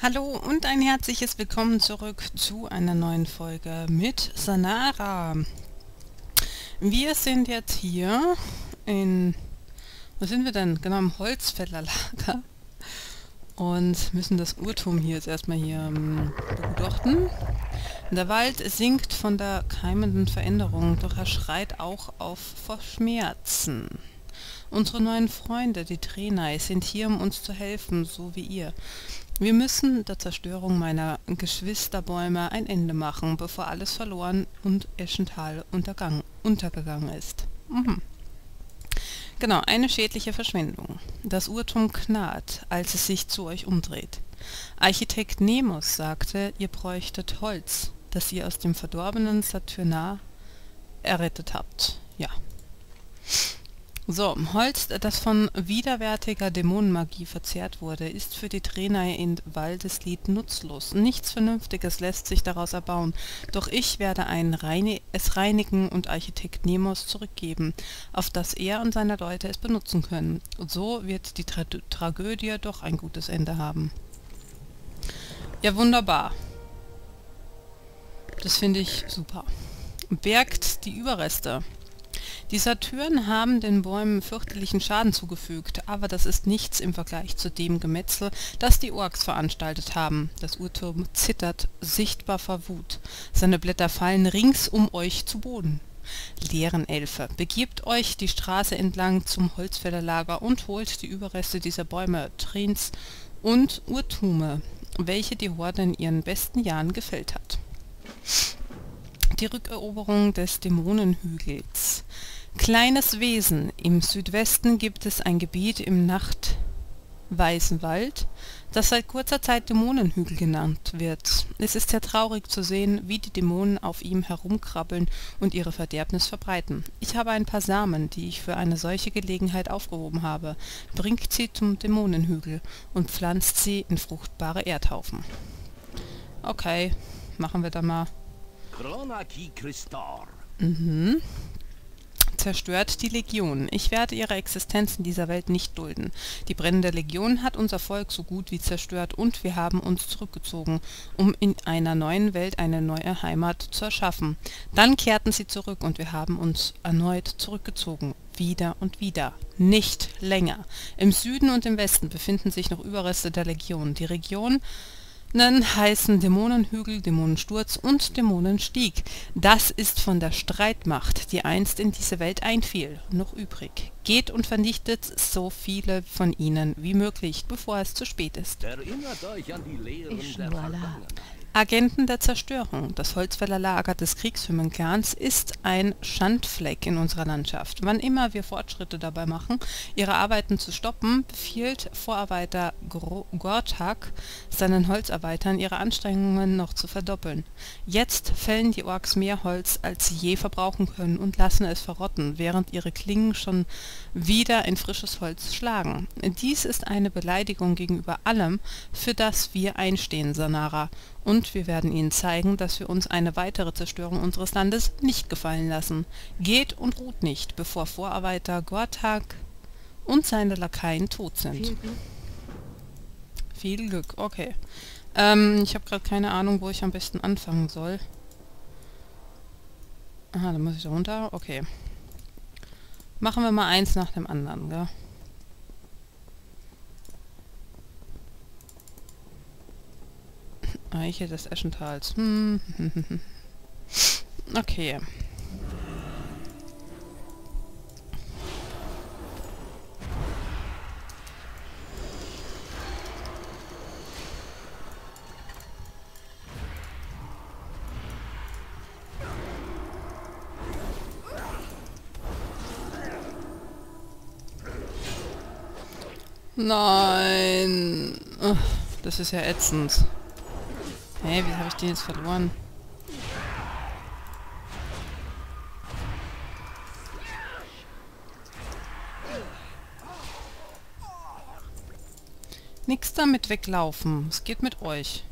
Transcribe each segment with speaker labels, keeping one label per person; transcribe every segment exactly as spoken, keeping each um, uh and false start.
Speaker 1: Hallo und ein herzliches Willkommen zurück zu einer neuen Folge mit Sanara. Wir sind jetzt hier in, wo sind wir denn? Genau im Holzfällerlager und müssen das Urtum hier jetzt erstmal hier ähm, begutachten. Der Wald sinkt von der keimenden Veränderung, doch er schreit auch auf vor Schmerzen. Unsere neuen Freunde, die Trainai, sind hier, um uns zu helfen, so wie ihr. Wir müssen der Zerstörung meiner Geschwisterbäume ein Ende machen, bevor alles verloren und Eschental untergang, untergegangen ist. Mhm. Genau, eine schädliche Verschwendung. Das Urtum knarrt, als es sich zu euch umdreht. Architekt Nemos sagte, ihr bräuchtet Holz, das ihr aus dem verdorbenen Saturnar errettet habt. Ja. So, Holz, das von widerwärtiger Dämonenmagie verzehrt wurde, ist für die Trainai in Waldeslied nutzlos. Nichts Vernünftiges lässt sich daraus erbauen, doch ich werde ein Reini es reinigen und Architekt Nemos zurückgeben, auf das er und seine Leute es benutzen können. Und so wird die Tra Tragödie doch ein gutes Ende haben. Ja, wunderbar. Das finde ich super. Bergt die Überreste. Die Satyren haben den Bäumen fürchterlichen Schaden zugefügt, aber das ist nichts im Vergleich zu dem Gemetzel, das die Orks veranstaltet haben. Das Urturm zittert sichtbar vor Wut. Seine Blätter fallen rings um euch zu Boden. Leerenelfe, begebt euch die Straße entlang zum Holzfällerlager und holt die Überreste dieser Bäume, Trins und Urtume, welche die Horde in ihren besten Jahren gefällt hat. Die Rückeroberung des Dämonenhügels. Kleines Wesen, im Südwesten gibt es ein Gebiet im nachtweißen Wald, das seit kurzer Zeit Dämonenhügel genannt wird. Es ist sehr traurig zu sehen, wie die Dämonen auf ihm herumkrabbeln und ihre Verderbnis verbreiten. Ich habe ein paar Samen, die ich für eine solche Gelegenheit aufgehoben habe. Bringt sie zum Dämonenhügel und pflanzt sie in fruchtbare Erdhaufen. Okay, machen wir da mal. Mhm. Zerstört die Legion. Ich werde ihre Existenz in dieser Welt nicht dulden. Die brennende Legion hat unser Volk so gut wie zerstört und wir haben uns zurückgezogen, um in einer neuen Welt eine neue Heimat zu erschaffen. Dann kehrten sie zurück und wir haben uns erneut zurückgezogen. Wieder und wieder. Nicht länger. Im Süden und im Westen befinden sich noch Überreste der Legion. Die Region heißen Dämonenhügel, Dämonensturz und Dämonenstieg. Das ist von der Streitmacht, die einst in diese Welt einfiel, noch übrig. Geht und vernichtet so viele von ihnen wie möglich, bevor es zu spät ist.
Speaker 2: Erinnert euch an die Lehren der Vergangenheit.
Speaker 1: Agenten der Zerstörung. Das Holzfällerlager des Kriegshymnen-Clans ist ein Schandfleck in unserer Landschaft. Wann immer wir Fortschritte dabei machen, ihre Arbeiten zu stoppen, befiehlt Vorarbeiter Gortak seinen Holzarbeitern, ihre Anstrengungen noch zu verdoppeln. Jetzt fällen die Orks mehr Holz, als sie je verbrauchen können und lassen es verrotten, während ihre Klingen schon wieder in frisches Holz schlagen. Dies ist eine Beleidigung gegenüber allem, für das wir einstehen, Sanara. Und wir werden ihnen zeigen, dass wir uns eine weitere Zerstörung unseres Landes nicht gefallen lassen. Geht und ruht nicht, bevor Vorarbeiter Gortak und seine Lakaien tot sind. Viel Glück. Viel Glück, okay. Ähm, ich habe gerade keine Ahnung, wo ich am besten anfangen soll. Aha, dann muss ich da runter. Okay. Machen wir mal eins nach dem anderen, gell? Eiche des Eschentals. Hm. Okay. Nein. Ugh, das ist ja ätzend. Hey, wie habe ich den jetzt verloren? Nix damit weglaufen. Es geht mit euch.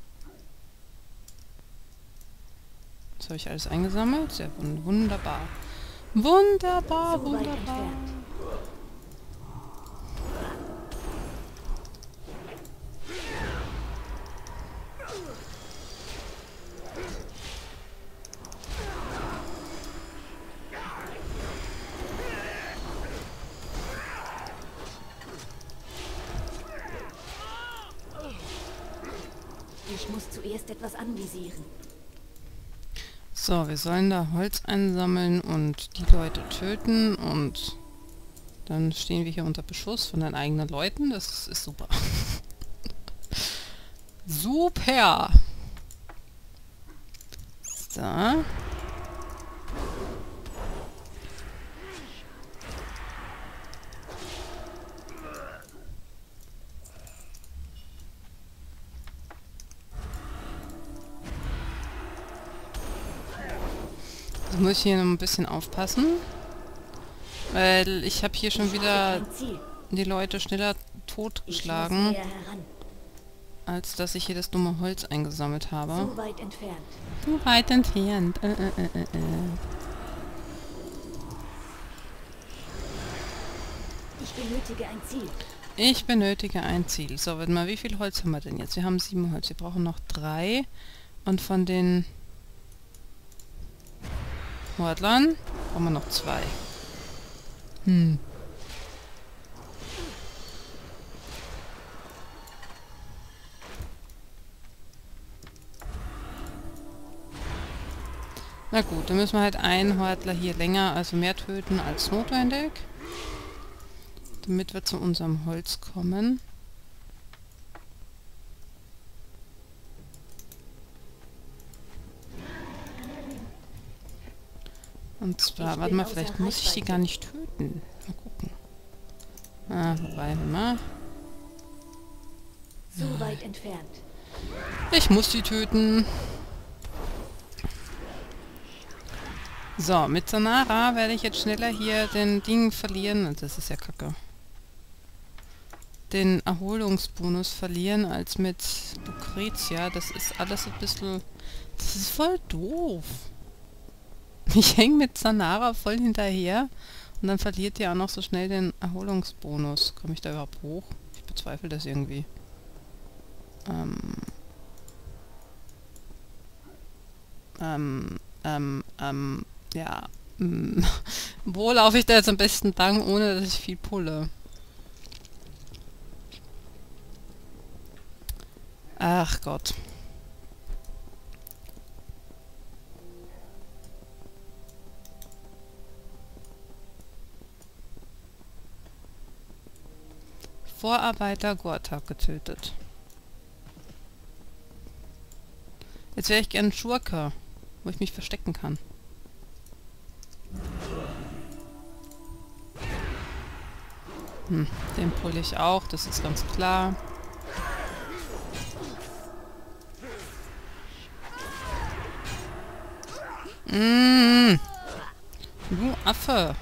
Speaker 1: Das habe ich alles eingesammelt. Sehr wunderbar. Wunderbar, wunderbar.
Speaker 3: Ich muss zuerst etwas anvisieren.
Speaker 1: So, wir sollen da Holz einsammeln und die Leute töten und dann stehen wir hier unter Beschuss von den eigenen Leuten. Das ist super. Super! So. Jetzt muss ich hier noch ein bisschen aufpassen, weil ich habe hier schon wieder die Leute schneller totgeschlagen, als dass ich hier das dumme Holz eingesammelt habe.
Speaker 3: Zu weit entfernt.
Speaker 1: Zu weit entfernt. Äh, äh, äh, äh.
Speaker 3: Ich benötige ein Ziel.
Speaker 1: Ich benötige ein Ziel. So, warte mal, wie viel Holz haben wir denn jetzt? Wir haben sieben Holz. Wir brauchen noch drei. Und von den Mordlern brauchen wir noch zwei. Hm. Na gut, dann müssen wir halt einen Hortler hier länger, also mehr töten als notwendig. Damit wir zu unserem Holz kommen. Und zwar, warte mal, vielleicht muss ich die gar nicht töten. Mal gucken. Ah, wobei, warte mal.
Speaker 3: Zu weit entfernt.
Speaker 1: Ich muss die töten. So, mit Zanara werde ich jetzt schneller hier den Ding verlieren. Das ist ja kacke. Den Erholungsbonus verlieren als mit Lucretia. Das ist alles ein bisschen... Das ist voll doof. Ich hänge mit Zanara voll hinterher und dann verliert ihr auch noch so schnell den Erholungsbonus. Komme ich da überhaupt hoch? Ich bezweifle das irgendwie. Ähm... Ähm... Ähm... Ähm... Ja. Mm. Wo laufe ich da jetzt am besten lang, ohne dass ich viel pulle? Ach Gott. Vorarbeiter Gortak getötet. Jetzt wäre ich gern Schurke, wo ich mich verstecken kann. Hm, den pulle ich auch, das ist ganz klar. Mmh, du Affe.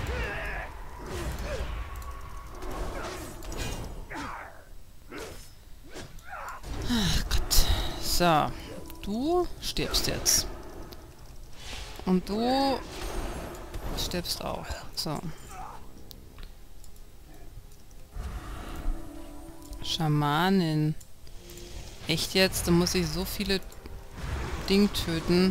Speaker 1: Ach Gott. So, du stirbst jetzt. Und du stirbst auch. So. Schamanin. Echt jetzt? Da muss ich so viele Dinge töten.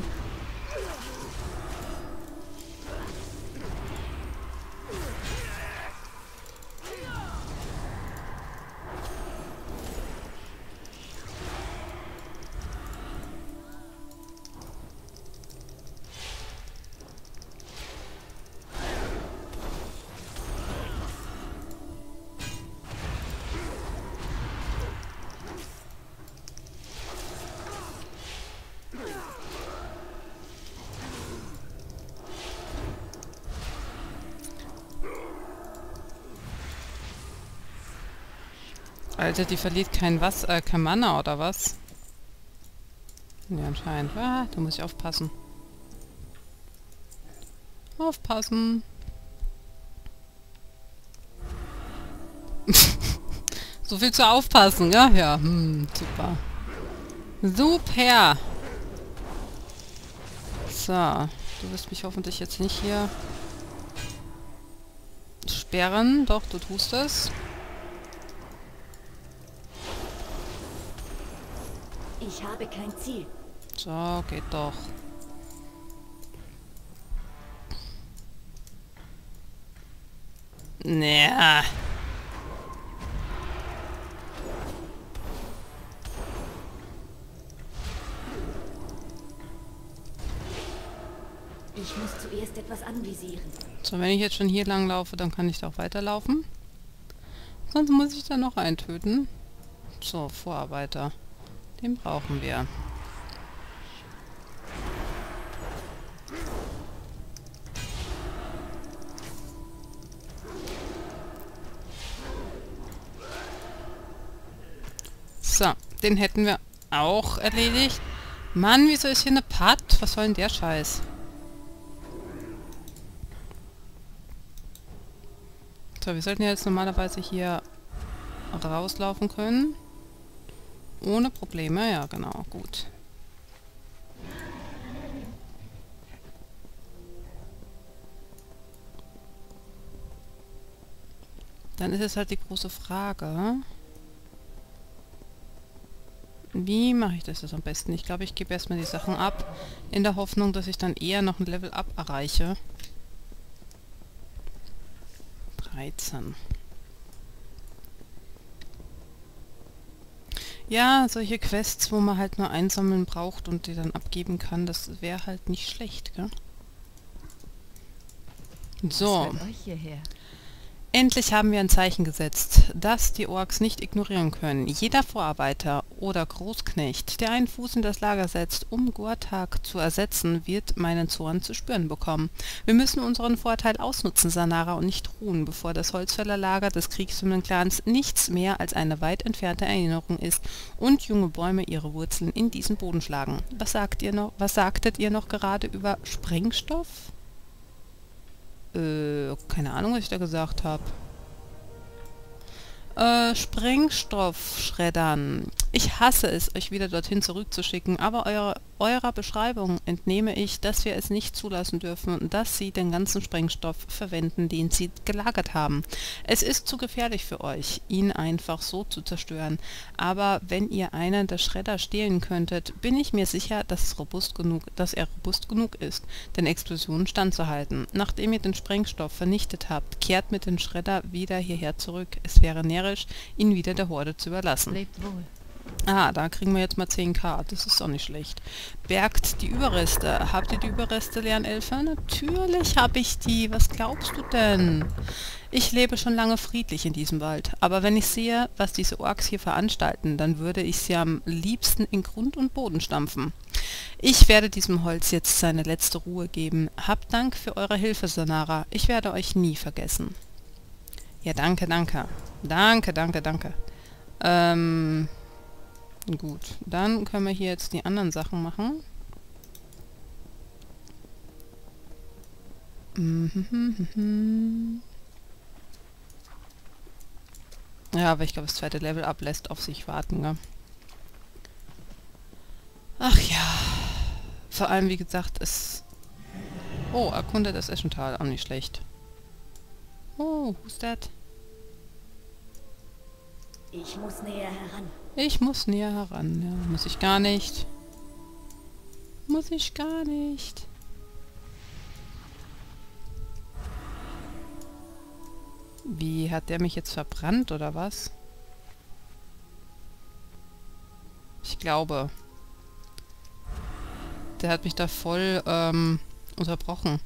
Speaker 1: Alter, die verliert kein was, äh, kein Mana oder was? Ja, anscheinend. Ah, da muss ich aufpassen. Aufpassen. So viel zu aufpassen, ja? Ja, hm, super. Super! So, du wirst mich hoffentlich jetzt nicht hier sperren. Doch, du tust es.
Speaker 3: Ich habe kein Ziel.
Speaker 1: So, geht doch. Naja.
Speaker 3: Ich muss zuerst etwas anvisieren.
Speaker 1: So, wenn ich jetzt schon hier lang laufe, dann kann ich da auch weiterlaufen. Sonst muss ich da noch einen töten. So, Vorarbeiter. Den brauchen wir. So, den hätten wir auch erledigt. Mann, wieso ist hier eine Patt? Was soll denn der Scheiß? So, wir sollten ja jetzt normalerweise hier rauslaufen können. Ohne Probleme, ja genau, gut. Dann ist es halt die große Frage... Wie mache ich das jetzt am besten? Ich glaube, ich gebe erstmal die Sachen ab, in der Hoffnung, dass ich dann eher noch ein Level Up erreiche. dreizehn. Ja, solche Quests, wo man halt nur einsammeln braucht und die dann abgeben kann, das wäre halt nicht schlecht, gell? So. Endlich haben wir ein Zeichen gesetzt, das die Orks nicht ignorieren können. Jeder Vorarbeiter oder Großknecht, der einen Fuß in das Lager setzt, um Gortag zu ersetzen, wird meinen Zorn zu spüren bekommen. Wir müssen unseren Vorteil ausnutzen, Sanara, und nicht ruhen, bevor das Holzfällerlager des Kriegswimmeln-Clans nichts mehr als eine weit entfernte Erinnerung ist und junge Bäume ihre Wurzeln in diesen Boden schlagen. Was sagt ihr noch? Was sagtet ihr noch gerade über Sprengstoff? Äh, keine Ahnung, was ich da gesagt habe. Äh, Sprengstoff schreddern. Ich hasse es, euch wieder dorthin zurückzuschicken, aber eure, eurer Beschreibung entnehme ich, dass wir es nicht zulassen dürfen, dass sie den ganzen Sprengstoff verwenden, den sie gelagert haben. Es ist zu gefährlich für euch, ihn einfach so zu zerstören, aber wenn ihr einen der Schredder stehlen könntet, bin ich mir sicher, dass, es robust genug, dass er robust genug ist, den Explosionen standzuhalten. Nachdem ihr den Sprengstoff vernichtet habt, kehrt mit dem Schredder wieder hierher zurück. Es wäre närrisch, ihn wieder der Horde zu überlassen.
Speaker 4: Lebt wohl.
Speaker 1: Ah, da kriegen wir jetzt mal zehn K. Das ist auch nicht schlecht. Bergt die Überreste. Habt ihr die Überreste, Lernelfe? Natürlich habe ich die. Was glaubst du denn? Ich lebe schon lange friedlich in diesem Wald. Aber wenn ich sehe, was diese Orks hier veranstalten, dann würde ich sie am liebsten in Grund und Boden stampfen. Ich werde diesem Holz jetzt seine letzte Ruhe geben. Habt Dank für eure Hilfe, Sanara. Ich werde euch nie vergessen. Ja, danke, danke. Danke, danke, danke. Ähm... Gut, dann können wir hier jetzt die anderen Sachen machen. Ja, aber ich glaube, das zweite Level up lässt auf sich warten, ne? Ach ja. Vor allem, wie gesagt, es... Oh, erkunde das Eschental, auch nicht schlecht. Oh, who's that?
Speaker 3: Ich muss näher heran.
Speaker 1: Ich muss näher heran, ja. Muss ich gar nicht. Muss ich gar nicht. Wie, hat der mich jetzt verbrannt, oder was? Ich glaube. Der hat mich da voll, ähm, unterbrochen.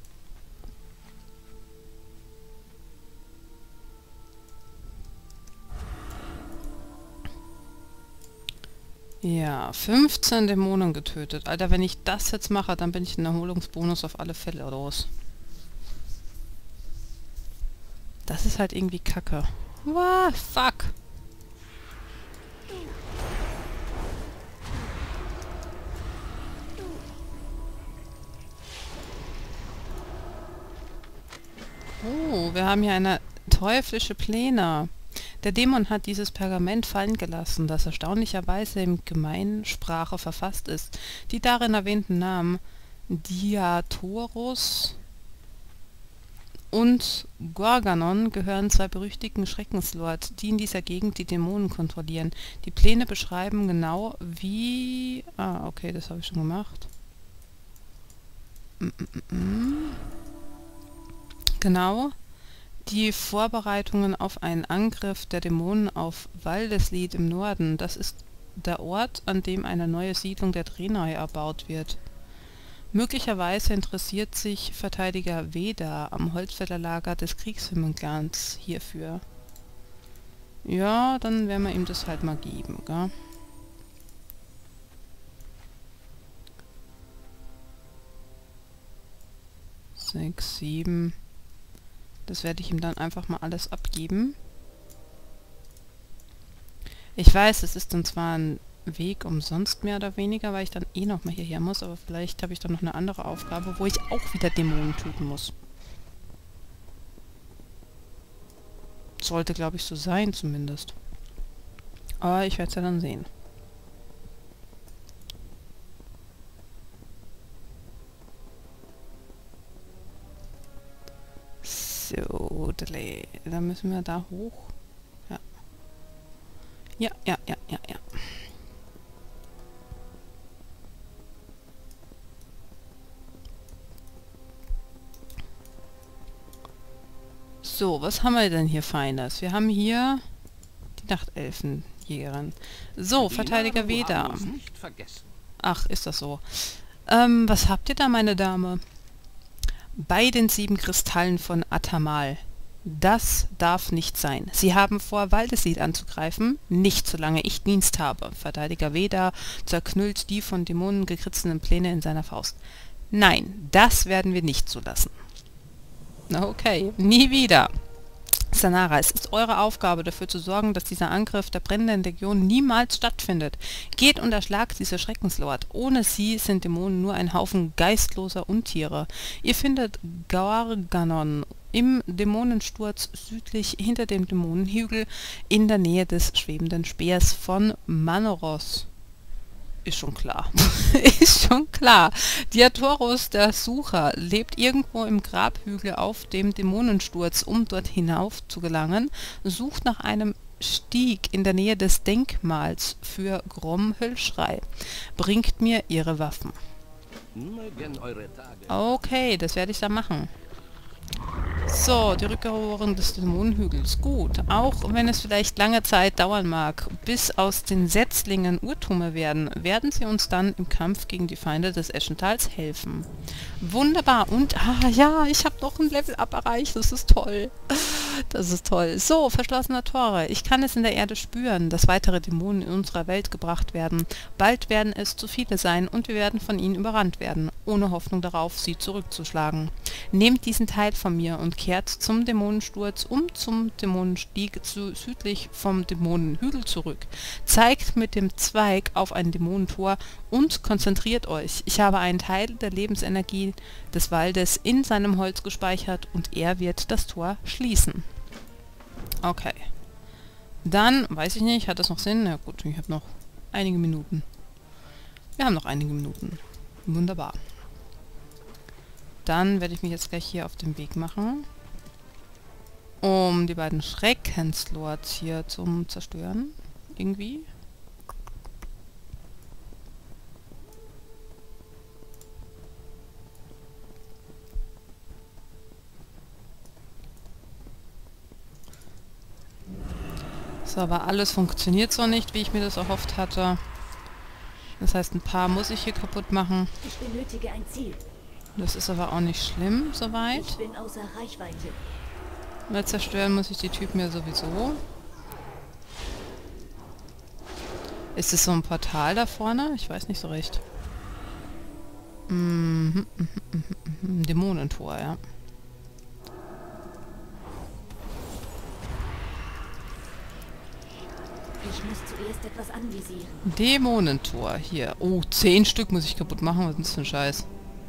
Speaker 1: Ja, fünfzehn Dämonen getötet. Alter, wenn ich das jetzt mache, dann bin ich einen Erholungsbonus auf alle Fälle los. Das ist halt irgendwie kacke. Wow, fuck. Oh, wir haben hier eine teuflische Pläne. Der Dämon hat dieses Pergament fallen gelassen, das erstaunlicherweise in Gemeinsprache verfasst ist. Die darin erwähnten Namen Diatorus und Gorganon gehören zwei berüchtigten Schreckenslords, die in dieser Gegend die Dämonen kontrollieren. Die Pläne beschreiben genau, wie... Ah, okay, das habe ich schon gemacht. Mm -mm -mm. Genau. Die Vorbereitungen auf einen Angriff der Dämonen auf Waldeslied im Norden. Das ist der Ort, an dem eine neue Siedlung der Draenei erbaut wird. Möglicherweise interessiert sich Verteidiger Veda am Holzfällerlager des Kriegshimmelclans hierfür. Ja, dann werden wir ihm das halt mal geben, gell? Sechs, sieben. Das werde ich ihm dann einfach mal alles abgeben. Ich weiß, es ist dann zwar ein Weg umsonst mehr oder weniger, weil ich dann eh noch mal hierher muss, aber vielleicht habe ich dann noch eine andere Aufgabe, wo ich auch wieder Dämonen töten muss. Sollte, glaube ich, so sein zumindest. Aber ich werde es ja dann sehen. So, da müssen wir da hoch. Ja. Ja, ja, ja, ja, ja. So, was haben wir denn hier Feines? Wir haben hier die Nachtelfenjägerin. So, Verteidiger Veda. Ach, ist das so. Ähm, was habt ihr da, meine Dame? Bei den sieben Kristallen von Atamal. Das darf nicht sein. Sie haben vor, Waldeslied anzugreifen, nicht solange ich Dienst habe. Verteidiger Veda zerknüllt die von Dämonen gekritzelten Pläne in seiner Faust. Nein, das werden wir nicht zulassen. Okay, nie wieder. Zanara, es ist eure Aufgabe, dafür zu sorgen, dass dieser Angriff der brennenden Legion niemals stattfindet. Geht und erschlagt diese Schreckenslord. Ohne sie sind Dämonen nur ein Haufen geistloser Untiere. Ihr findet Garganon im Dämonensturz südlich hinter dem Dämonenhügel in der Nähe des schwebenden Speers von Manoros. Ist schon klar. Ist schon klar. Diatorus, der Sucher, lebt irgendwo im Grabhügel auf dem Dämonensturz. Um dort hinauf zu gelangen, sucht nach einem Stieg in der Nähe des Denkmals für Grom-Hüllschrei. Bringt mir ihre Waffen. Okay, das werde ich dann machen. So, die Rückeroberung des Dämonenhügels. Gut, auch wenn es vielleicht lange Zeit dauern mag, bis aus den Setzlingen Urtume werden, werden sie uns dann im Kampf gegen die Feinde des Eschentals helfen. Wunderbar. Und, ah ja, ich habe noch ein Level-Up erreicht. Das ist toll. Das ist toll. So, verschlossene Tore. Ich kann es in der Erde spüren, dass weitere Dämonen in unserer Welt gebracht werden. Bald werden es zu viele sein und wir werden von ihnen überrannt werden, ohne Hoffnung darauf, sie zurückzuschlagen. Nehmt diesen Teil von mir und kehrt zum Dämonensturz um zum Dämonenstieg zu, südlich vom Dämonenhügel zurück. Zeigt mit dem Zweig auf ein Dämonentor und konzentriert euch. Ich habe einen Teil der Lebensenergie des Waldes in seinem Holz gespeichert und er wird das Tor schließen. Okay. Dann, weiß ich nicht, hat das noch Sinn? Na gut, ich habe noch einige Minuten. Wir haben noch einige Minuten. Wunderbar. Dann werde ich mich jetzt gleich hier auf den Weg machen, um die beiden Schreckenslords hier zum Zerstören. Irgendwie. So, aber alles funktioniert so nicht, wie ich mir das erhofft hatte. Das heißt, ein paar muss ich hier kaputt machen.
Speaker 3: Ich benötige ein Ziel.
Speaker 1: Das ist aber auch nicht schlimm, soweit.
Speaker 3: Ich bin außer Reichweite.
Speaker 1: Weil zerstören muss ich die Typen ja sowieso. Ist es so ein Portal da vorne? Ich weiß nicht so recht. Mhm, mhm, mhm, mhm. Dämonentor, ja.
Speaker 3: Ich muss zuerst etwas anvisieren.
Speaker 1: Dämonentor, hier. Oh, zehn Stück muss ich kaputt machen. Was ist das für ein Scheiß?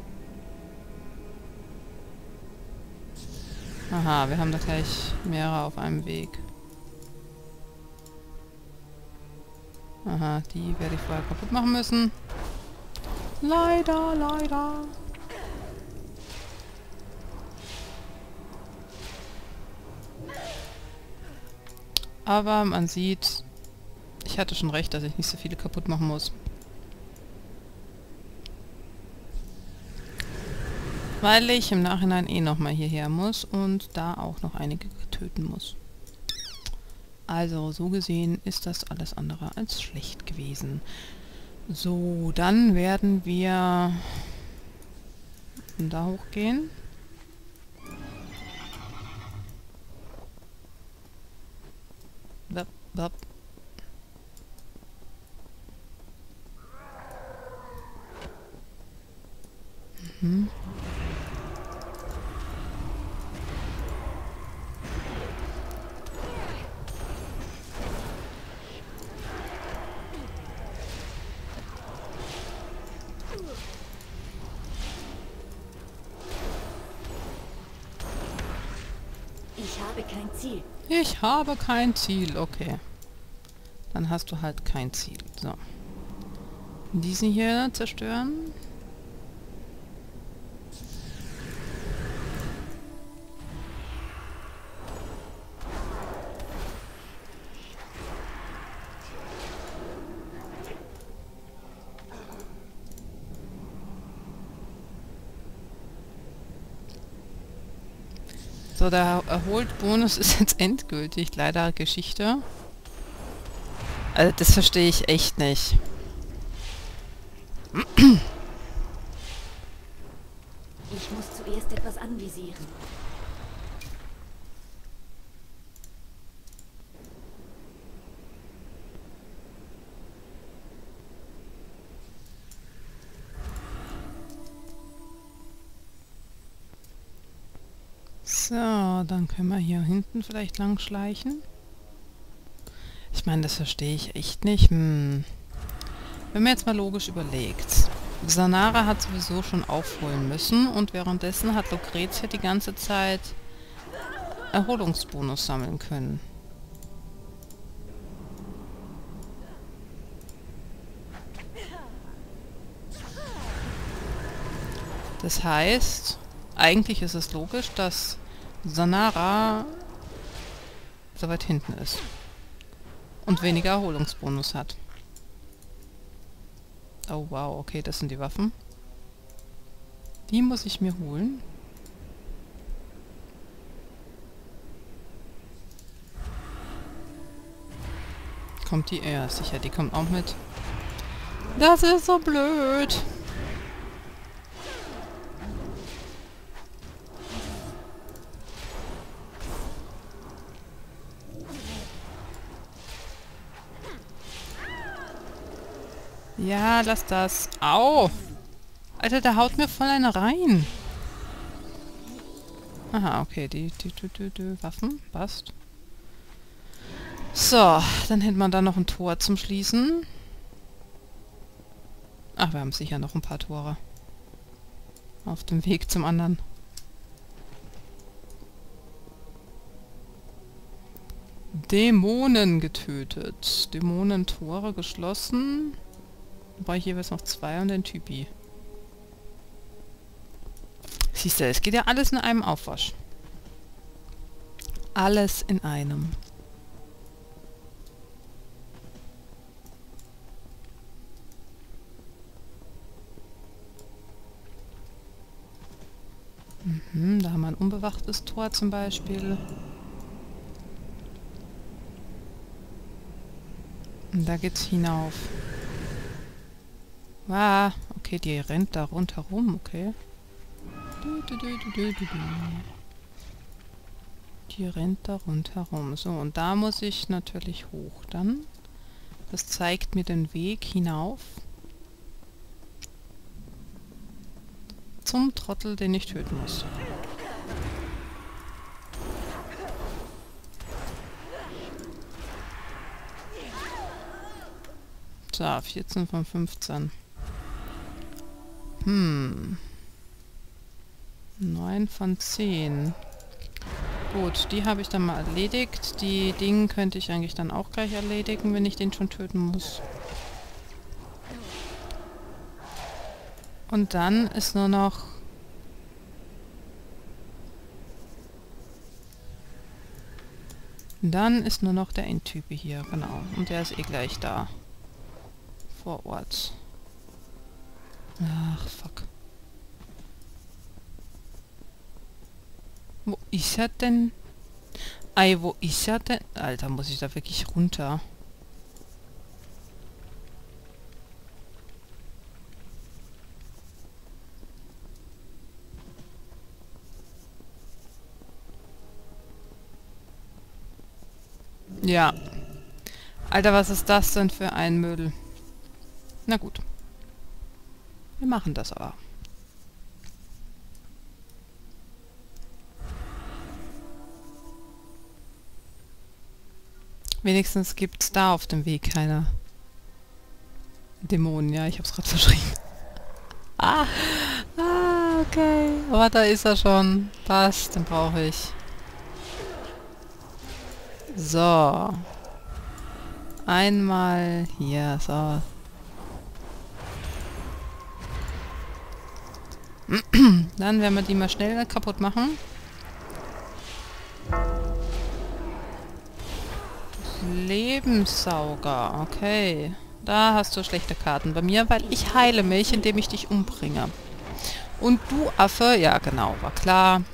Speaker 1: Aha, wir haben da gleich mehrere auf einem Weg. Aha, die werde ich vorher kaputt machen müssen. Leider, leider. Aber man sieht, ich hatte schon recht, dass ich nicht so viele kaputt machen muss. Weil ich im Nachhinein eh nochmal hierher muss und da auch noch einige töten muss. Also, so gesehen ist das alles andere als schlecht gewesen. So, dann werden wir Und da hochgehen. Wap, wap. Mhm.
Speaker 3: Ich habe kein Ziel.
Speaker 1: Ich habe kein Ziel, okay. Dann hast du halt kein Ziel. So. Diesen hier zerstören. So, der Erholt-Bonus ist jetzt endgültig. Leider Geschichte. Also das verstehe ich echt nicht.
Speaker 3: Ich muss zuerst etwas anvisieren.
Speaker 1: So, dann können wir hier hinten vielleicht lang schleichen. Ich meine, das verstehe ich echt nicht. Hm. Wenn man jetzt mal logisch überlegt. Zanara hat sowieso schon aufholen müssen und währenddessen hat Lucretia die ganze Zeit Erholungsbonus sammeln können. Das heißt, eigentlich ist es logisch, dass Zanara so weit hinten ist und weniger Erholungsbonus hat. Oh wow, okay, das sind die Waffen. Die muss ich mir holen. Kommt die? Ja, sicher, die kommt auch mit. Das ist so blöd. Ja, lass das. Au! Alter, der haut mir voll eine rein. Aha, okay, die, die, die, die, die Waffen, passt. So, dann hätte man da noch ein Tor zum Schließen. Ach, wir haben sicher noch ein paar Tore. Auf dem Weg zum anderen. Dämonen getötet. Dämonentore geschlossen. Wobei ich jeweils noch zwei und den Typi. Siehst du, es geht ja alles in einem Aufwasch. Alles in einem. Mhm, da haben wir ein unbewachtes Tor zum Beispiel. Und da geht's hinauf. Ah, okay, die rennt da rundherum, okay. Du, du, du, du, du, du, du. Die rennt da rundherum. So, und da muss ich natürlich hoch dann. Das zeigt mir den Weg hinauf. Zum Trottel, den ich töten muss. So, vierzehn von fünfzehn. Hm. neun von zehn. Gut, die habe ich dann mal erledigt. Die Dinge könnte ich eigentlich dann auch gleich erledigen, wenn ich den schon töten muss. Und dann ist nur noch... Dann ist nur noch der Endtype hier, genau. Und der ist eh gleich da. Vor Ort. Ach, fuck. Wo ist er denn? Ei, wo ist er denn? Alter, muss ich da wirklich runter? Ja. Alter, was ist das denn für ein Müll? Na gut. Wir machen das aber. Wenigstens gibt es da auf dem Weg keine Dämonen. Ja, ich hab's gerade verschrieben. Ah, ah, okay. Aber da ist er schon. Passt, den brauche ich. So. Einmal hier, so. Dann werden wir die mal schnell kaputt machen. Lebenssauger, okay. Da hast du schlechte Karten bei mir, weil ich heile mich, indem ich dich umbringe. Und du Affe, ja genau, war klar.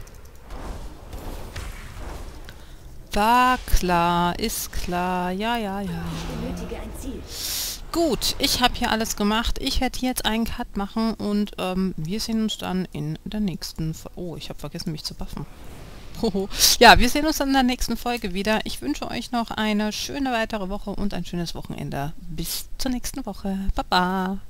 Speaker 1: War klar, ist klar, ja, ja, ja.
Speaker 3: Ich benötige ein Ziel.
Speaker 1: Gut, ich habe hier alles gemacht. Ich werde jetzt einen Cut machen und ähm, wir sehen uns dann in der nächsten Folge. Oh, ich habe vergessen, mich zu buffen. Ja, wir sehen uns dann in der nächsten Folge wieder. Ich wünsche euch noch eine schöne weitere Woche und ein schönes Wochenende. Bis zur nächsten Woche. Baba.